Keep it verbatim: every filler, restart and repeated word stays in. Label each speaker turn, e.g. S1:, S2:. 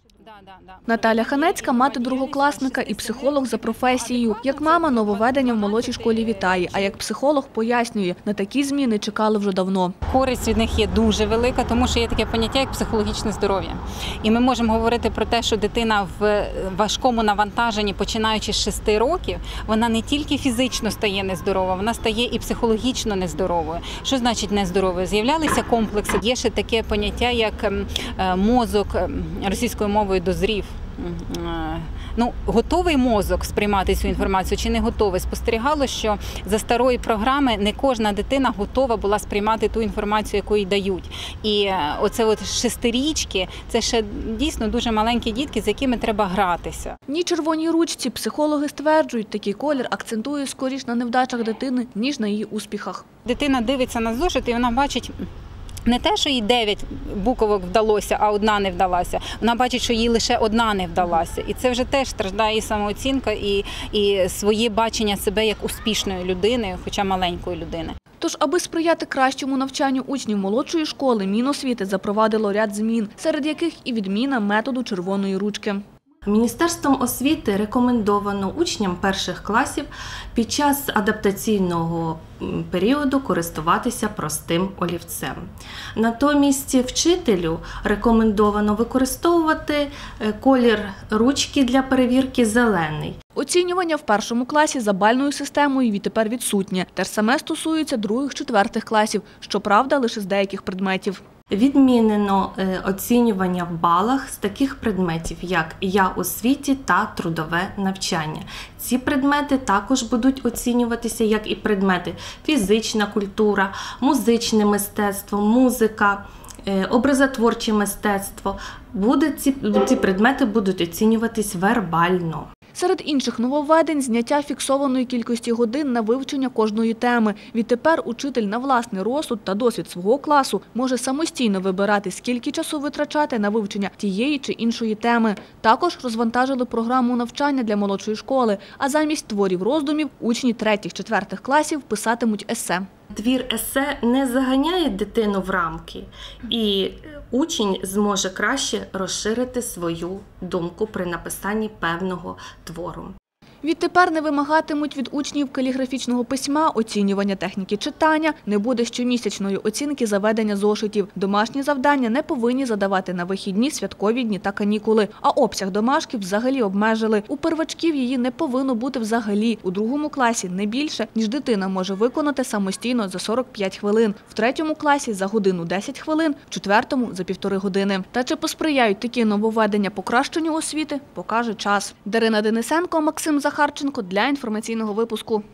S1: Наталя Ханецька – мати другокласника і психолог за професією. Як мама, нововведення в молодшій школі вітає, а як психолог пояснює, на такі зміни чекали вже давно.
S2: Користь від них є дуже велика, тому що є таке поняття, як психологічне здоров'я. І ми можемо говорити про те, що дитина в важкому навантаженні, починаючи з шести років, вона не тільки фізично стає нездорова, вона стає і психологічно нездоровою. Що значить нездоровою? З'являлися комплекси. Є ще таке поняття, як мозок, російською мовою, дозрів. Ну, готовий мозок сприймати цю інформацію чи не готовий? Спостерігало, що за старої програми не кожна дитина готова була сприймати ту інформацію, яку їй дають. І оце от шестирічки – це ще дійсно дуже маленькі дітки, з якими треба гратися.
S1: Ні червоній ручці. Психологи стверджують, такий колір акцентує скоріш на невдачах дитини, ніж на її успіхах.
S2: Дитина дивиться на зошит і вона бачить не те, що їй дев'ять буквок вдалося, а одна не вдалася. Вона бачить, що їй лише одна не вдалася. І це вже теж страждає і самооцінка, і, і своє бачення себе як успішної людини, хоча маленької людини.
S1: Тож, аби сприяти кращому навчанню учнів молодшої школи, Міносвіти запровадило ряд змін, серед яких і відміна методу червоної ручки.
S3: Міністерством освіти рекомендовано учням перших класів під час адаптаційного періоду користуватися простим олівцем. Натомість вчителю рекомендовано використовувати колір ручки для перевірки зелений.
S1: Оцінювання в першому класі за бальною системою відтепер відсутнє. Те ж саме стосується других-четвертих класів, щоправда, лише з деяких предметів.
S3: Відмінено оцінювання в балах з таких предметів, як «Я у світі» та «Трудове навчання». Ці предмети також будуть оцінюватися, як і предмети фізична культура, музичне мистецтво, музика, образотворче мистецтво. Ці, ці предмети будуть оцінюватись вербально.
S1: Серед інших нововведень – зняття фіксованої кількості годин на вивчення кожної теми. Відтепер учитель на власний розсуд та досвід свого класу може самостійно вибирати, скільки часу витрачати на вивчення тієї чи іншої теми. Також розвантажили програму навчання для молодшої школи, а замість творів роздумів учні третіх-четвертих класів писатимуть есе.
S3: Твір есе не заганяє дитину в рамки, і учень зможе краще розширити свою думку при написанні певного твору.
S1: Відтепер не вимагатимуть від учнів каліграфічного письма, оцінювання техніки читання, не буде щомісячної оцінки за ведення зошитів. Домашні завдання не повинні задавати на вихідні, святкові дні та канікули. А обсяг домашки взагалі обмежили. У первачків її не повинно бути взагалі. У другому класі не більше, ніж дитина може виконати самостійно за сорок п'ять хвилин. В третьому класі за годину десять хвилин, в четвертому – за півтори години. Та чи посприяють такі нововведення покращенню освіти, покаже час. Дарина Денисенко, Максим Захарченко для інформаційного випуску.